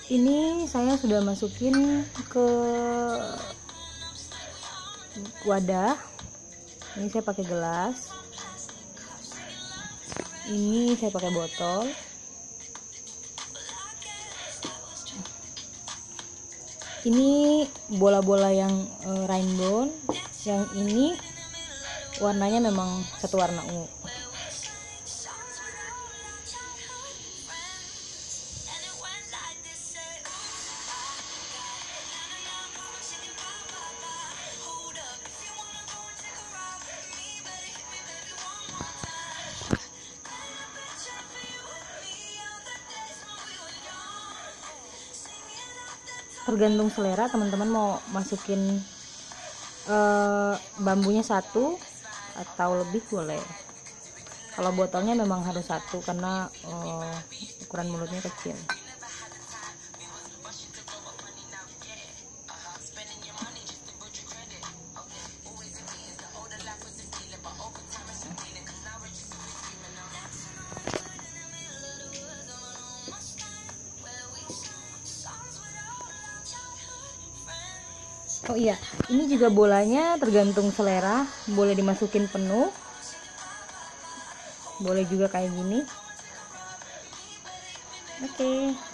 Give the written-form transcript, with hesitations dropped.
Ini saya sudah masukin ke wadah. Ini saya pakai gelas, ini saya pakai botol. Ini bola-bola yang rainbow, yang ini warnanya memang satu warna ungu. Tergantung selera, teman-teman mau masukin bambunya satu atau lebih boleh. Kalau botolnya memang harus satu karena ukuran mulutnya kecil. Oh iya, ini juga bolanya tergantung selera, boleh dimasukin penuh, boleh juga kayak gini. Oke.